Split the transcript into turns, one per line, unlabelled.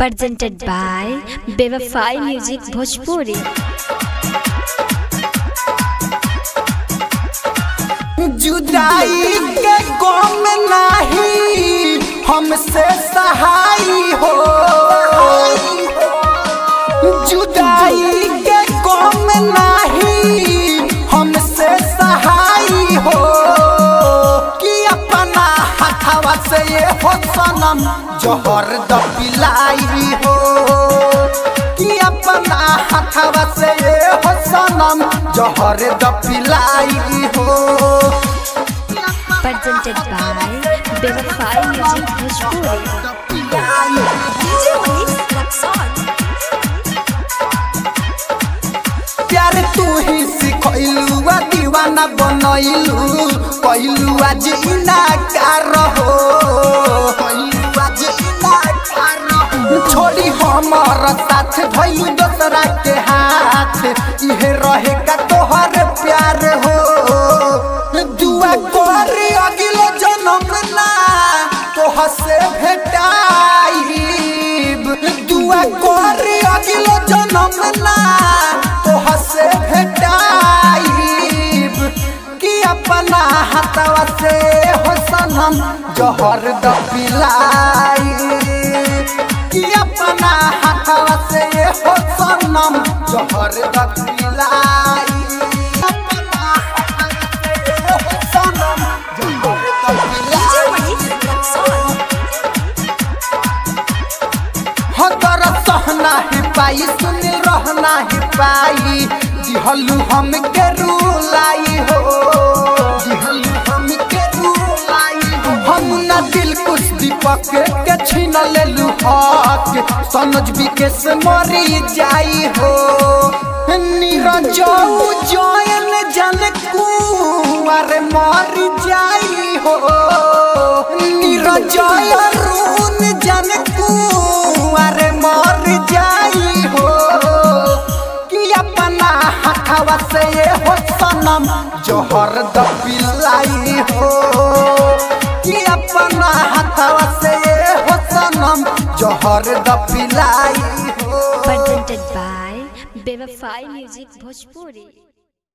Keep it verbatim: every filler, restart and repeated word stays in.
presented by Bewafai Music Bhojpuri।
जुदाई के गम नहीं हमसे सहाय हो, जुदाई के गम नहीं हमसे सहाय हो, कि अपना हथवा से ये हो सनम जहर द पिलाई हो, कि अपना हथवा से ये हो सनम जहर द पिलाई हो।
Presented by Bewafai Music Bhojpuri।
प्यार तू ही सिखैलू दीवाना बनैलू, कहलू आज इनाकार हो, छोड़ी हमार साथ भइलू दोसरा के हाथ, इहे रहे का तोहर प्यार हो। दुआ कर अगले जन्म ना तोह से भेटाइब, दुआ कर अगले जन्म ना तोह से भेटाइब, कि अपना हाथवा से हो सनम जहर द पिलाई, कि अपना हाथवा से हो सनम जहर द पिलाई। सहना ही पाई सुनिल रहना ही पाई, दिहलू हम के रुलाई हो, दिहलू हम के रुलाई हो। हम ना दिल कुछ दीपक के छीन लेलू हक, सनज विकेश मरी जाई हो, नीरजऊ जयन जन कुंवर मर जाई हो, नीरजय रून जन कुंवर मर जाई हो, कि अपना हथवा से ये हो सनम जहर द पिलाई हो, कि अपना हथवा से ये हो सनम जहर द पिलाई हो।
Presented by Bewafai Music Bhojpuri।